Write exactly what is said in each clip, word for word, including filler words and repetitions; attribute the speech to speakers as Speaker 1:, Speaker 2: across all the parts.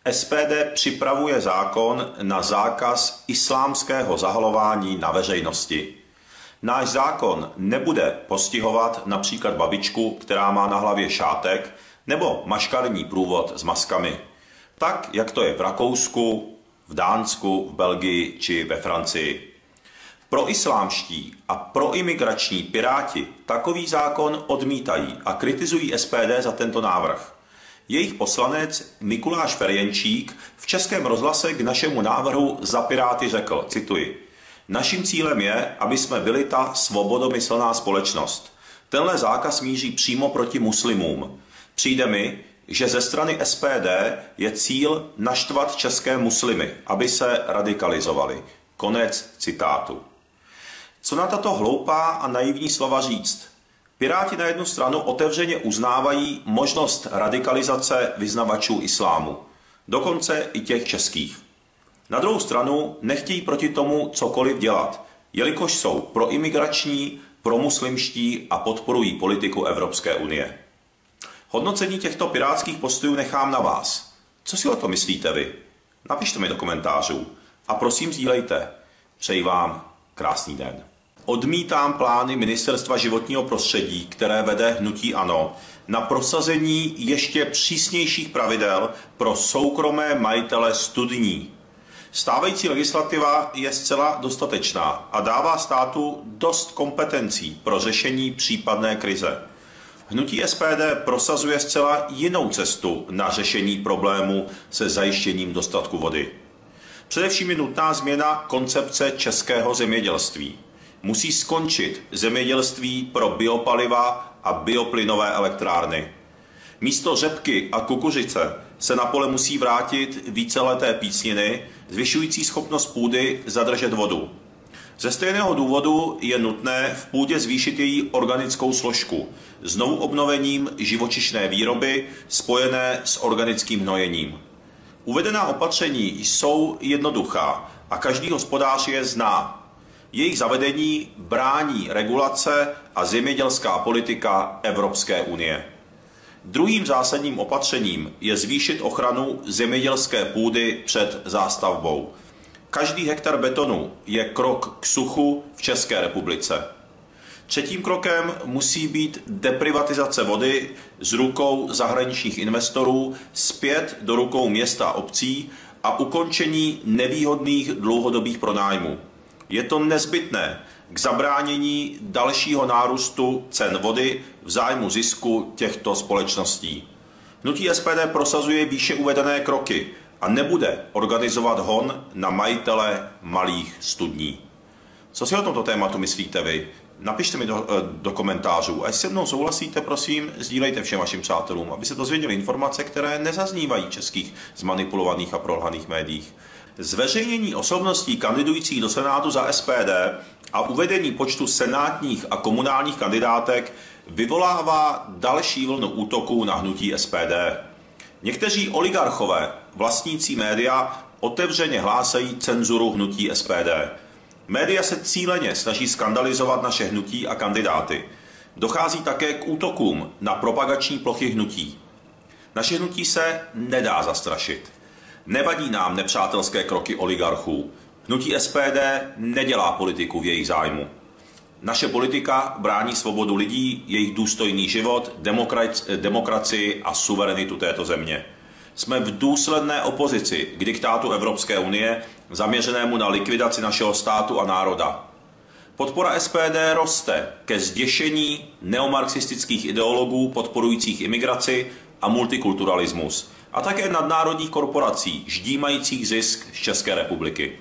Speaker 1: S P D připravuje zákon na zákaz islámského zahalování na veřejnosti. Náš zákon nebude postihovat například babičku, která má na hlavě šátek, nebo maškarní průvod s maskami. Tak, jak to je v Rakousku, v Dánsku, v Belgii či ve Francii. Proislámští a proimigrační piráti takový zákon odmítají a kritizují S P D za tento návrh. Jejich poslanec Mikuláš Ferjenčík v Českém rozhlase k našemu návrhu za Piráty řekl, cituji, naším cílem je, aby jsme byli ta svobodomyslná společnost. Tenhle zákaz míří přímo proti muslimům. Přijde mi, že ze strany S P D je cíl naštvat české muslimy, aby se radikalizovali. Konec citátu. Co na tato hloupá a naivní slova říct? Piráti na jednu stranu otevřeně uznávají možnost radikalizace vyznavačů islámu, dokonce i těch českých. Na druhou stranu nechtějí proti tomu cokoliv dělat, jelikož jsou proimigrační, promuslimští a podporují politiku Evropské unie. Hodnocení těchto pirátských postojů nechám na vás. Co si o to myslíte vy? Napište mi do komentářů a prosím sdílejte. Přeji vám krásný den. Odmítám plány Ministerstva životního prostředí, které vede hnutí ANO, na prosazení ještě přísnějších pravidel pro soukromé majitele studní. Stávající legislativa je zcela dostatečná a dává státu dost kompetencí pro řešení případné krize. Hnutí S P D prosazuje zcela jinou cestu na řešení problému se zajištěním dostatku vody. Především je nutná změna koncepce českého zemědělství. Musí skončit zemědělství pro biopaliva a bioplynové elektrárny. Místo řepky a kukuřice se na pole musí vrátit víceleté pícniny, zvyšující schopnost půdy zadržet vodu. Ze stejného důvodu je nutné v půdě zvýšit její organickou složku, znovu obnovením živočišné výroby spojené s organickým hnojením. Uvedená opatření jsou jednoduchá a každý hospodář je zná. Jejich zavedení brání regulace a zemědělská politika Evropské unie. Druhým zásadním opatřením je zvýšit ochranu zemědělské půdy před zástavbou. Každý hektar betonu je krok k suchu v České republice. Třetím krokem musí být deprivatizace vody z rukou zahraničních investorů zpět do rukou města a obcí a ukončení nevýhodných dlouhodobých pronájmů. Je to nezbytné k zabránění dalšího nárůstu cen vody v zájmu zisku těchto společností. Hnutí S P D prosazuje výše uvedené kroky a nebude organizovat hon na majitele malých studní. Co si o tomto tématu myslíte vy? Napište mi do, do komentářů. A jestli se mnou souhlasíte, prosím, sdílejte všem vašim přátelům, aby se dozvěděli informace, které nezaznívají v českých zmanipulovaných a prolhaných médiích. Zveřejnění osobností kandidujících do Senátu za S P D a uvedení počtu senátních a komunálních kandidátek vyvolává další vlnu útoků na hnutí S P D. Někteří oligarchové vlastnící média otevřeně hlásají cenzuru hnutí S P D. Média se cíleně snaží skandalizovat naše hnutí a kandidáty. Dochází také k útokům na propagační plochy hnutí. Naše hnutí se nedá zastrašit. Nevadí nám nepřátelské kroky oligarchů. Hnutí S P D nedělá politiku v jejich zájmu. Naše politika brání svobodu lidí, jejich důstojný život, demokracii a suverenitu této země. Jsme v důsledné opozici k diktátu Evropské unie, zaměřenému na likvidaci našeho státu a národa. Podpora S P D roste ke zděšení neomarxistických ideologů podporujících imigraci a multikulturalismus a také nadnárodních korporací ždímajících zisk z České republiky.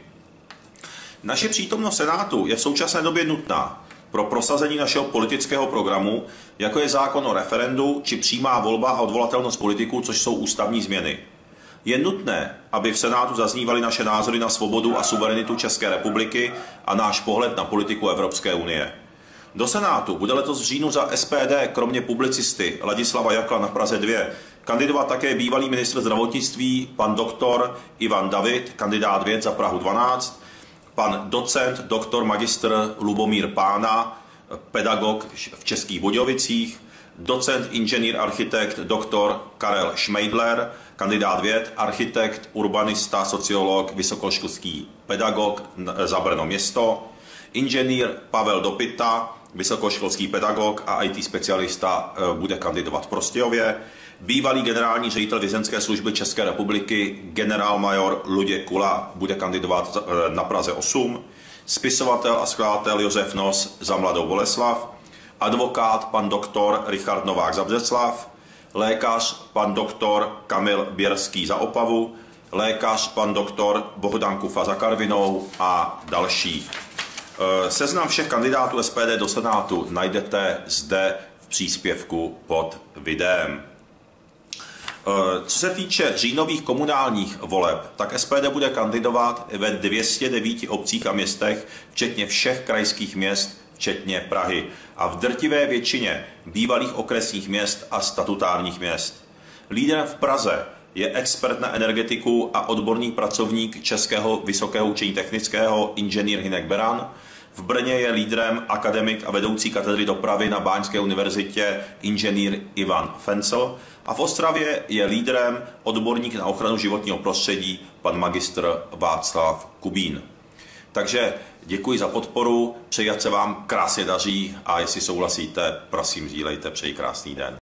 Speaker 1: Naše přítomnost v Senátu je v současné době nutná pro prosazení našeho politického programu, jako je zákon o referendu či přímá volba a odvolatelnost politiků, což jsou ústavní změny. Je nutné, aby v Senátu zaznívaly naše názory na svobodu a suverenitu České republiky a náš pohled na politiku Evropské unie. Do Senátu bude letos v říjnu za S P D kromě publicisty Ladislava Jakla na Praze dva kandidovat také bývalý ministr zdravotnictví pan doktor Ivan David, kandidát věd za Prahu dvanáct, pan docent doktor magistr Lubomír Pána, pedagog v Českých Budějovicích, docent inženýr architekt doktor Karel Šmejdler kandidát věd, architekt, urbanista, sociolog, vysokoškolský pedagog za Brno město, inženýr Pavel Dopita, vysokoškolský pedagog a í té specialista, bude kandidovat v Prostějově, bývalý generální ředitel vězeňské služby České republiky, generálmajor Luděk Kula, bude kandidovat na Praze osm, spisovatel a skladatel Josef Nos za Mladou Boleslav, advokát pan doktor Richard Novák za Břeclav, lékař pan doktor Kamil Běrský za Opavu, lékař pan doktor Bohdan Kufa za Karvinou a další. Seznam všech kandidátů S P D do Senátu najdete zde v příspěvku pod videem. Co se týče říjnových komunálních voleb, tak S P D bude kandidovat ve dvě stě devíti obcích a městech, včetně všech krajských měst, včetně Prahy, a v drtivé většině bývalých okresních měst a statutárních měst. Lídrem v Praze je expert na energetiku a odborný pracovník Českého vysokého učení technického inženýr Hynek Beran. V Brně je lídrem akademik a vedoucí katedry dopravy na Báňské univerzitě inženýr Ivan Fencel. A v Ostravě je lídrem odborník na ochranu životního prostředí pan magistr Václav Kubín. Takže děkuji za podporu, přeji, ať se vám krásně daří a jestli souhlasíte, prosím, sdílejte, přeji krásný den.